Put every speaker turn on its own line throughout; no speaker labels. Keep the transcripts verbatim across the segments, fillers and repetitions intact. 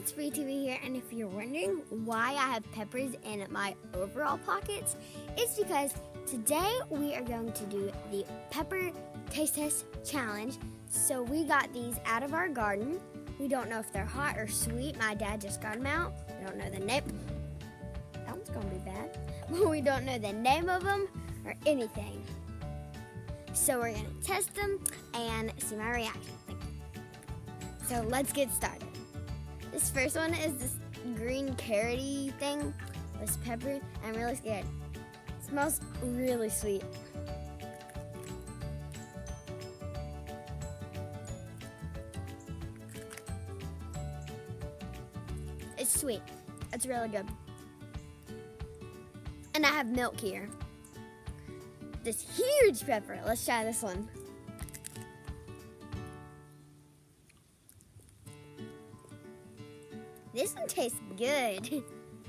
it's Free T V here, and if you're wondering why I have peppers in my overall pockets, it's because today we are going to do the pepper taste test challenge. So we got these out of our garden. We don't know if they're hot or sweet. My dad just got them out. We don't know the name. That one's gonna be bad. But we don't know the name of them or anything. So we're gonna test them and see my reaction. So let's get started. This first one is this green carroty thing. This pepper. I'm really scared. It smells really sweet. It's sweet. It's really good. And I have milk here. This huge pepper. Let's try this one. This one tastes good.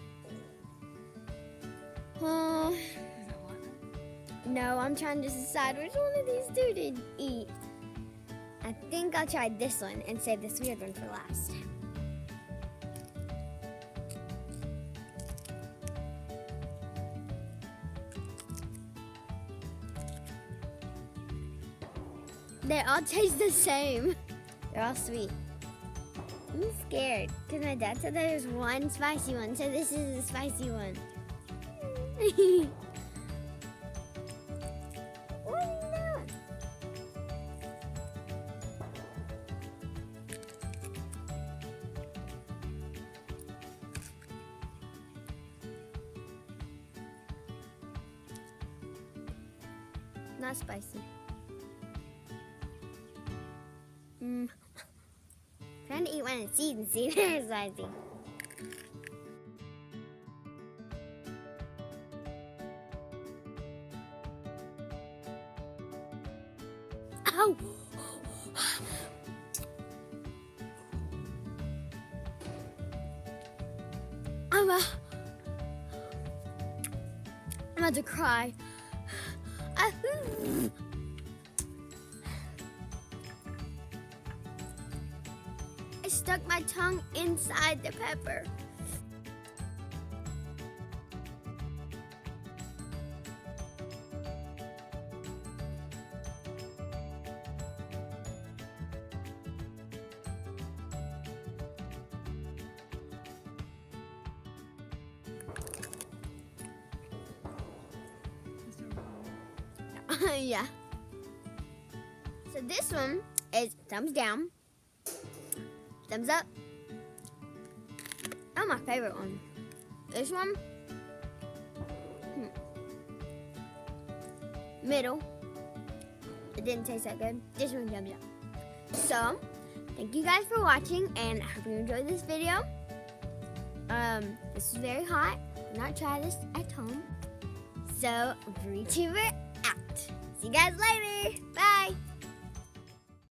uh, no, I'm trying to decide which one of these two to eat. I think I'll try this one and save this weird one for last. They all taste the same. They're all sweet. I'm scared because my dad said there's one spicy one, so this is a spicy one. What are you doing? Not spicy. Mm. Trying to eat one and see and see if it's spicy. Ow! I'm uh, I'm about to cry. Uh, I stuck my tongue inside the pepper. Yeah. So this one is thumbs down. Thumbs up. Oh, my favorite one. This one. Hmm. Middle. It didn't taste that good. This one, thumbs up. So, thank you guys for watching, and I hope you enjoyed this video. Um, this is very hot. Do not try this at home. So, VTuber out. See you guys later. Bye.